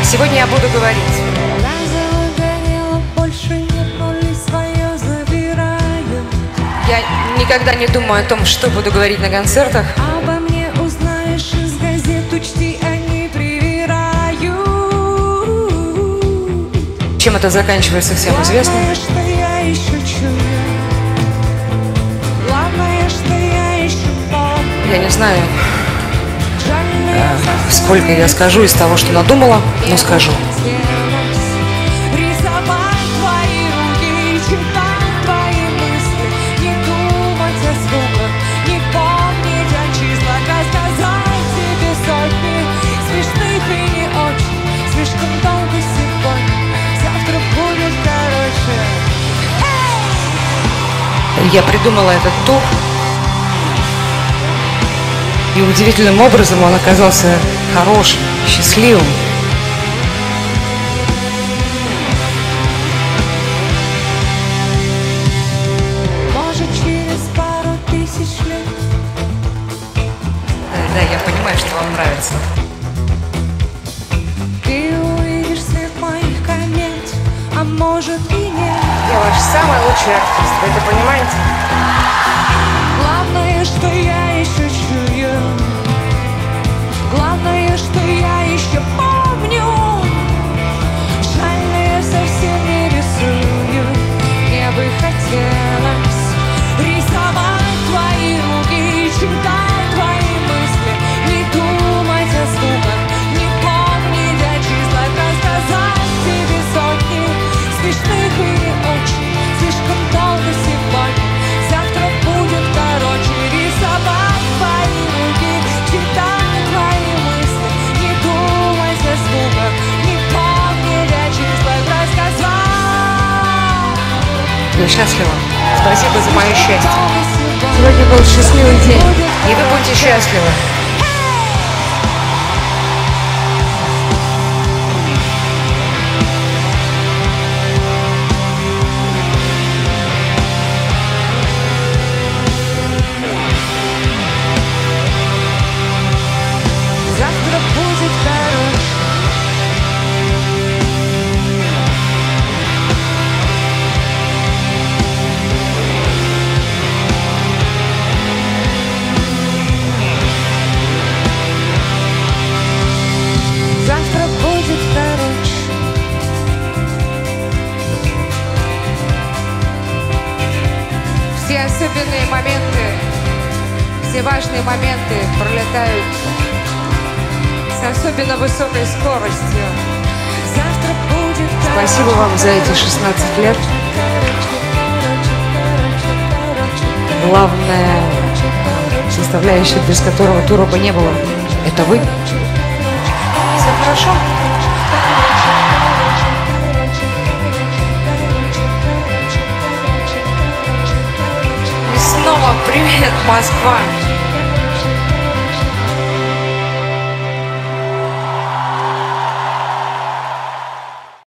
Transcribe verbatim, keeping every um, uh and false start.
Сегодня я буду говорить. Я никогда не думаю о том, что буду говорить на концертах. Обо мне узнаешь из газет, учти, они привирают. Чем это заканчивается, всем известно. Главное, что я еще чую. Главное, что я еще помню. Я не знаю, Жаль, э, я сколько я скажу из того, что надумала, но скажу. Рисовать твои руки, читать твои мысли, не думать о звуках, не помнить о числах, рассказать тебе сотни смешных и не очень. Слишком долго сегодня, завтра будет короче. Я придумала этот тур, и удивительным образом он оказался хорошим, счастливым. Может, через пару тысяч лет. Да, да, я понимаю, что вам нравится. Ты увидишь свет моих комет, а может и нет. Я ваш самый лучший артист, вы это понимаете? Главное, что я еще чую. Главное, что я еще помню. Жаль, я совсем не рисую. Мне бы хотелось рисовать твои руки, читать твои мысли, не думать о звуках, не помнить о числах, рассказать тебе сотни смешных и не очень. Слишком долго сегодня, завтра будет короче. Рисовать твои руки, читать твои мысли, не думать о звуках, не помнить о числах, рассказать. Я счастлива. Спасибо за мое счастье. Долго сегодня. Сегодня был счастливый день, и вы будете счастливы. Завтра будет короче. Завтра будет короче. Все особенные моменты, все важные моменты пролетают с особенно высокой скоростью. Завтра будет короче. Спасибо вам за эти шестнадцать лет. Главная составляющая, без которого тура бы не было, это вы. Все хорошо? И снова привет, Москва!